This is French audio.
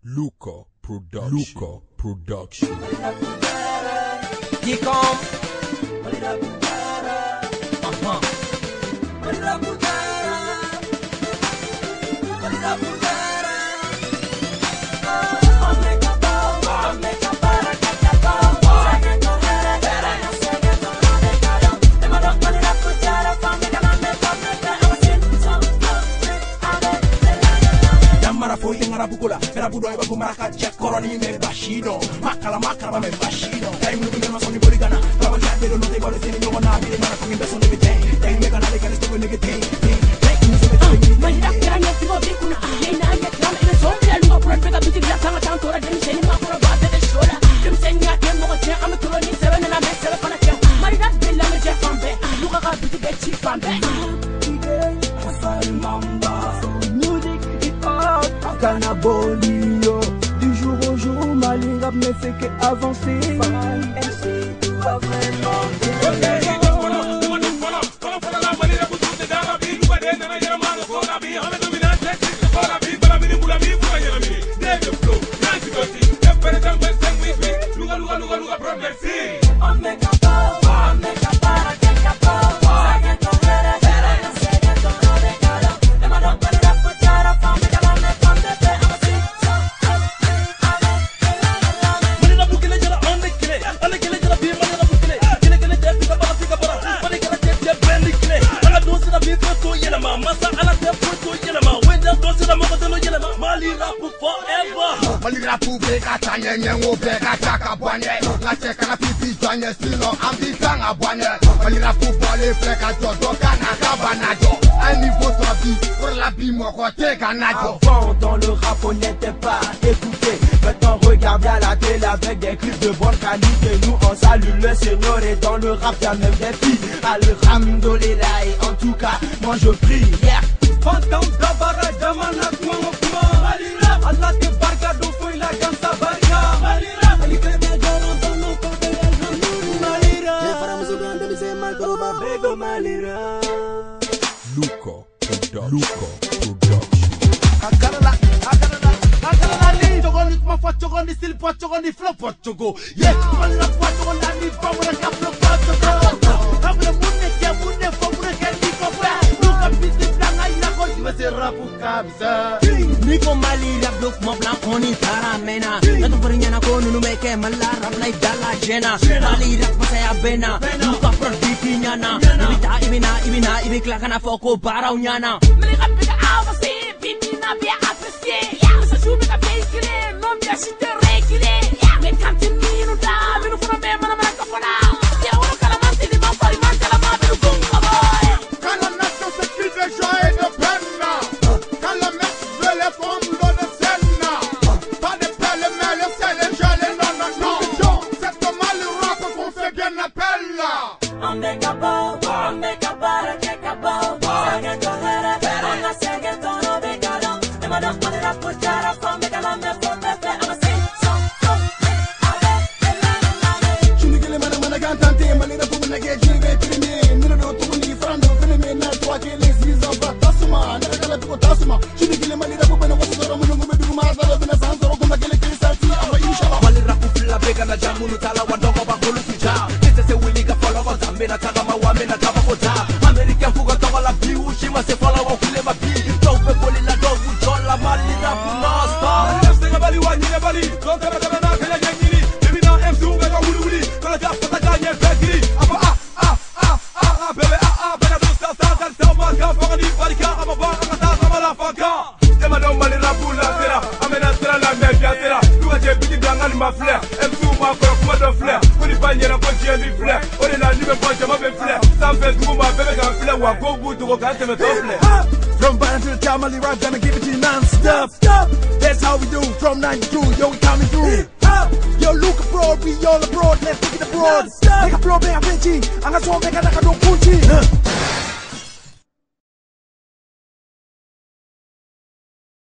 Luca Production. Qui comme foi tem arabukula era budoi ba kumaka check koroni me bashino makala me bashino time no me no soni boligana traba ya pero no te gole sin no na bi mara con beso de biten time me kana de que esto ne gete mai da kira ne timo bi kuna na ya kama ina so ya lunga pro pega bi la tanga tan tora dem sen ma pro ba de shola dem sen ya ke mo ke am to ni sebe na me sebe pana ke mari da bi la me je fambe luka ka bi de chi fambe Canabolio, du jour au jour, ma ligne rap ne fait qu'avancer. MC, tout va vraiment Malira poube kata nyenye ngobe kata kabwane Ngache kana pipi janye silo ambi kanga bwane Malira poubole fleka jodo kana kabanajo Un niveau soit vie pour la vie moko te kanajo. Avant dans le rap on n'était pas écouté. Maintenant regarde à la télé avec des clips de bonne qualité. Nous on salue le Seigneur et dans le rap y'a même des filles. Alhamdoulilah et en tout cas moi je prie. Yeah. Fantôme d'abara jamana kuma Malira Allah te barka do foi la ganta barka Malira ali que me garan dans nos côtés Malira les femmes se donnent de ses mal trop bego Malira Luca Production. Ni jogoni kuma fa jogoni sil po jogoni flow po jogo ye Malira po jogoni ni famra ka flow po jogo Habla munne fo munne ke ni ko fa Luka piti planga ina ko jive se rapu kabisa Nico Malira block mo blanc on y taramena Nato farinyana ko nunu meke malara play dalla jena Malira pasaya bena Luka prodiki nyana Ibina ibikla kana foko barau nyana Malira pega alva se bibi na bia aprecier ya sa sube ka fake non bia site rekile ya me kanti minu da minu funa me mana ka fona ya wono kala manti di mafari mantala ma minu gonga boy Quand la nation se crie de joie et de peine, quand le mec veut les pommes de scène, pas de pelle mais le sel et gel et non, c'est comme le rap qu'on fait bien appel. on make a bow take a bow saga correra ona saga tono becado e ma non potrà portare a fame cala me fonde fe ama sei so Chunigele mana gantante Malira pu na ge jive primi nino do tu ni frando filme na to ake les visa batasuma na kala ko tasuma Chunigele Malira pu na wasu ro mungu me duma za bina sanzo ro kuma gele krisati ama inshallah Malira pu fila bega na jamunu tala wandongo ba kulu tuja Tete se wili ga follow on zambe na taga ma wa me na kaba kota American fuga to la biu shima se follow on kule ma bi to pe boli la do bu jola Malira pu no stop Stay bali wa ni bali don't ever na kala nyini baby na MC be ga wuli wuli kala ja fata ganye fekri apa bebe bega do sta ma ka fa ni barika ama ba ta ma la faka e ma don Malira pu la tera amena tera la me ja tera tu ga je biti blangal ma fleur MC ma ko kuma do fleur ko ni banyera ko je mi fleur o ni na ni me bonja ma be fleur sam fe du ma bebe ga fleur wa go bu du ko ka te me to fleur From Band to the town, Mali rap, gonna give it to you non-stop. That's how we do, from 92, yo, we coming through. Yo, Luca abroad, we all abroad, let's take it abroad. Make a flow, make a Vinci, I'm gonna make a Kunchi.